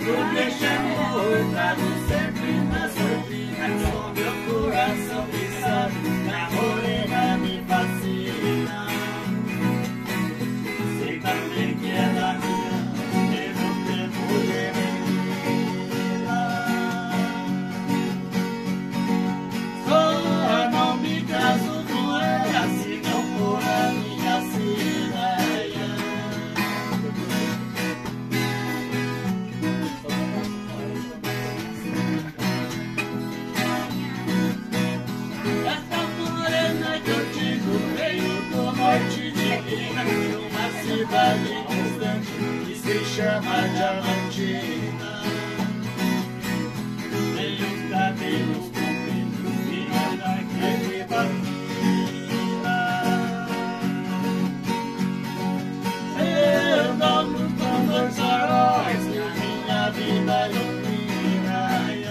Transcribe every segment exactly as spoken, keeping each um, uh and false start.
Não deixa amor, trago sempre na surdina. Só meu coração que sabe, na morena me fascina. Sei também que é da minha, mesmo tempo de menina. Só não me caso com ela, se não for a minha sina. Norte de Minas, numa cidade distante que se chama Diamantina. Tem os cabelos compridos e olha que vacina. Eu dobro com dois faróis que a minha vida ilumina.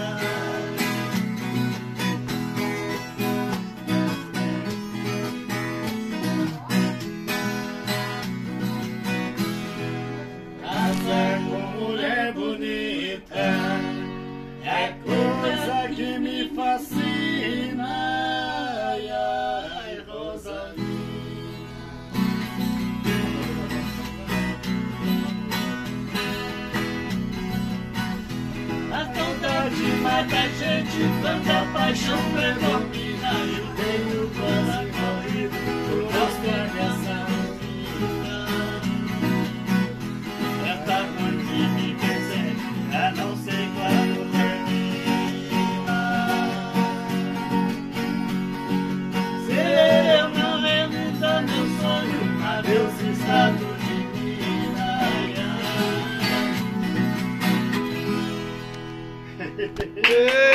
Mulher bonita é coisa que me fascina. Ai, ai, Rosalina. A saudade mata a gente, tanta paixão predomina. Eu tenho quase morrido por mostrar essa menina. Essa noite me persegue, a não sei quando termina. Se eu não realizar meu sonho, adeus estado de mina. Ai, ai.